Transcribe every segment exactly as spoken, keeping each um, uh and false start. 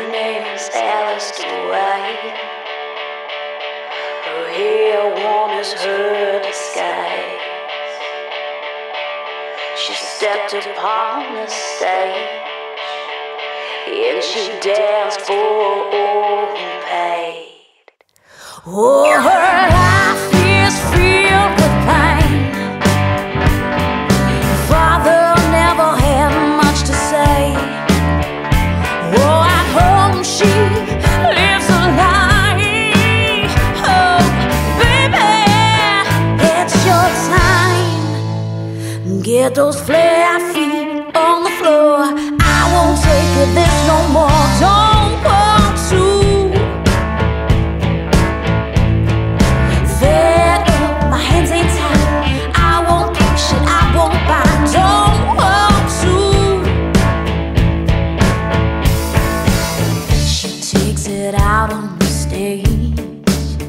name is Dwyte. Her hair warm as her disguise. She stepped upon the stage and she danced for all who paid. Oh, her life is filled with pain. Her father never had much to say. Oh, at home she lives a lie. Oh, baby, it's your time. Get those flat feet on the floor. I won't take this no more. Don't want to. Fed up, my hands ain't tied. I won't push it, I won't bite. Don't want to. She takes it out on the stage.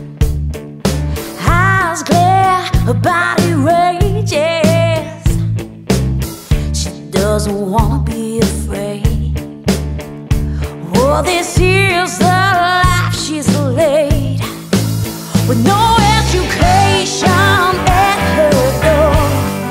Eyes glare, her body rages. She doesn't wanna be afraid. Oh, this is the life she's laid, with no education at her door.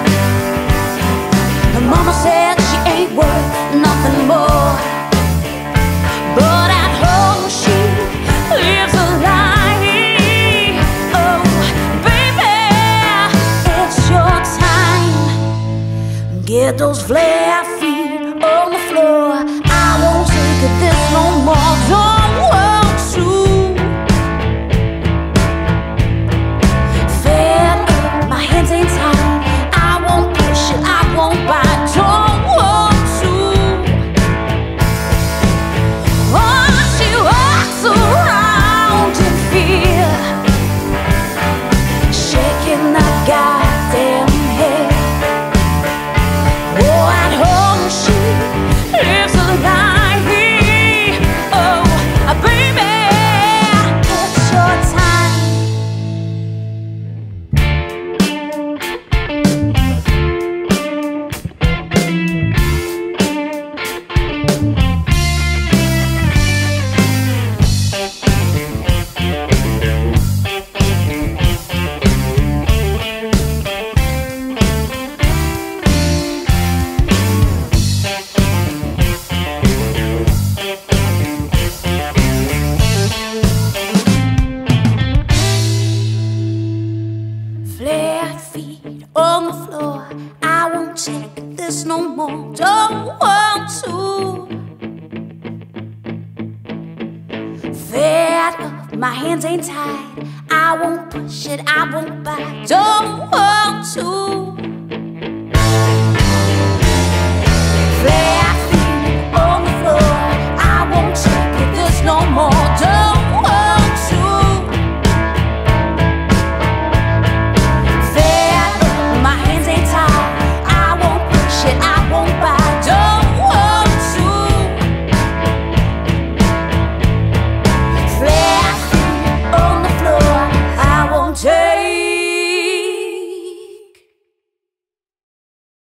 Her mama said she ain't worth nothing more, but at home she lives a lie. Oh, baby, it's your time. Get those flat feet on the floor. I won't take this no more. Don't want to. Fed up, my hands ain't tied. I won't push it, I won't bite. Don't want to. Oh, she walks around in fear, shaking that goddamn head. Oh, at home she lives a lie. My hands ain't tied. I won't push it, I won't bite. Don't want to.